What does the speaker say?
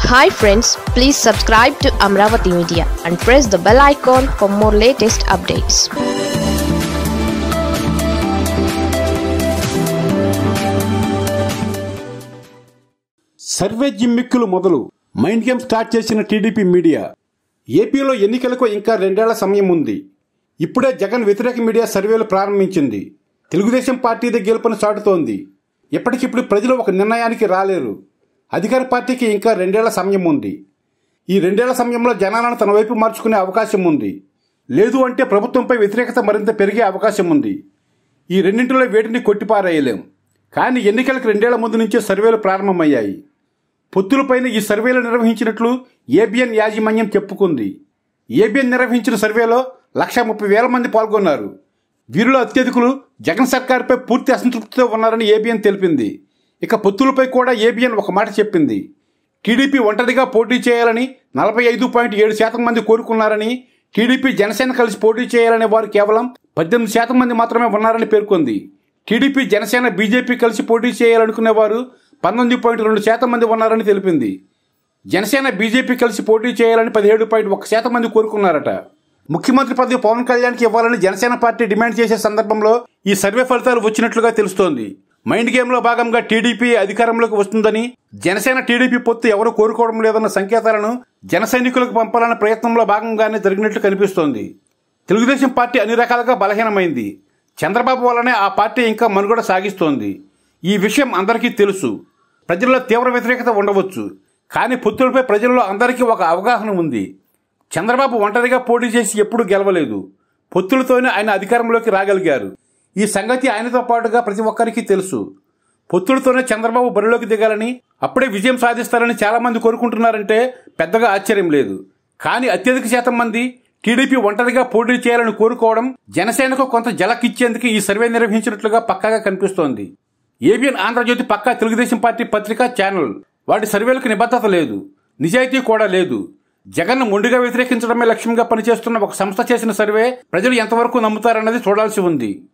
Hi friends, please subscribe to Amaravathi Media and press the bell icon for more latest updates. Survey జిమ్మిక్కులు మొదలు mind game start చేసిన TDP media. ఏపీలో ఎన్నికలకు ఇంకా 2 ఏళ్ల సమయం ఉంది. ఇప్పుడే జగన్ వ్యతిరేక మీడియా సర్వేలు ప్రారంభించింది. తెలుగుదేశం పార్టీదే గెలుపును చాటుతోంది. ఇప్పటికిప్పుడు ప్రజలు ఒక నిర్ణయానికి రాలేరు. అధికార పార్టీకి ఇంకా 2 ఏళ్ల సమయం ఉంది. ఈ 2 ఏళ్ల సమయంలో జనాలను తన వైపు మార్చుకునే అవకాశం ఉంది. లేదు అంటే ప్రభుత్వంపై వ్యతిరేకత మరింత పెరిగే అవకాశం ఉంది. ఈ రెండింటిలో వేటిని కొట్టిపారేయలేం. కానీ ఎన్నికలకు 2 ఏళ్ల ముందు నుంచే సర్వేలు ప్రారంభమయ్యాయి. పొత్తులపైన ఈ సర్వేలు నిర్వహించినట్లు ఏబిఎన్ యాజమాన్యం చెప్పుకుంది. ఏబిఎన్ నిర్వహించిన సర్వేలో 1,30,000 మంది పాల్గొన్నారు. వీరిలో అత్యధికులు జగన్ సర్కార్పై పూర్తి అసంతృప్తితో ఉన్నారని ఏబిఎన్ తెలిపింది. ఇక పొత్తులపై కూడా ఏబిఎన్ ఒక మాట చెప్పింది. టీడీపీ ఒంటరిగా పోటీ చేయాలని 45.7% మంది కోరుకున్నారని, టీడీపీ జనసేన కలిసి పోటీ చేయాలనే వారు కేవలం 18% మంది మాత్రమే ఉన్నారని పేర్కొంది. టీడీపీ జనసేన బీజేపీ కలిసి పోటీ చేయాలనుకునే వారు 19.2% మంది ఉన్నారని తెలిపింది. జనసేన బీజేపీ కలిసి పోటీ చేయాలని 17.1% మంది కోరుకున్నారట. ముఖ్యమంత్రి పదవి పవన్ కళ్యాణ్కి ఇవ్వాలని జనసేన పార్టీ డిమాండ్ చేసే సందర్భంలో ఈ సర్వే ఫలితాలు వచ్చినట్లుగా తెలుస్తోంది. మైండ్ గేమ్లో భాగంగా టీడీపీ అధికారంలోకి వస్తుందని, జనసేన టీడీపీ పొత్తు ఎవరు కోరుకోవడం లేదన్న సంకేతాలను జన సైనికులకు పంపాలన్న ప్రయత్నంలో భాగంగానే జరిగినట్లు కనిపిస్తోంది. తెలుగుదేశం పార్టీ అన్ని రకాలుగా బలహీనమైంది. చంద్రబాబు వల్లనే ఆ పార్టీ ఇంకా మనుగడ సాగిస్తోంది. ఈ విషయం అందరికీ తెలుసు. ప్రజల్లో తీవ్ర వ్యతిరేకత ఉండవచ్చు. కానీ పొత్తులపై ప్రజల్లో అందరికీ ఒక అవగాహన ఉంది. చంద్రబాబు ఒంటరిగా పోటీ చేసి ఎప్పుడూ గెలవలేదు. పొత్తులతోనే ఆయన అధికారంలోకి రాగలిగారు. ఈ సంగతి ఆయనతో పాటుగా ప్రతి ఒక్కరికి తెలుసు. పొత్తులతోనే చంద్రబాబు బరిలోకి దిగాలని, అప్పుడే విజయం సాధిస్తారని చాలా మంది కోరుకుంటున్నారంటే పెద్దగా ఆశ్చర్యం లేదు. కానీ అత్యధిక శాతం మంది టీడీపీ ఒంటరిగా పోటీ చేయాలని కోరుకోవడం జనసేనకు కొంత జలకిచ్చేందుకు ఈ సర్వే నిర్వహించినట్లుగా పక్కాగా కనిపిస్తోంది. ఏబిఎన్ ఆంధ్రజ్యోతి పక్కా తెలుగుదేశం పార్టీ పత్రిక ఛానల్. వాటి సర్వేలకు నిబద్ధత లేదు, నిజాయితీ కూడా లేదు. జగన్ను మొండిగా వ్యతిరేకించడమే లక్ష్యంగా పనిచేస్తున్న ఒక సంస్థ చేసిన సర్వే ప్రజలు ఎంతవరకు నమ్ముతారన్నది చూడాల్సి ఉంది.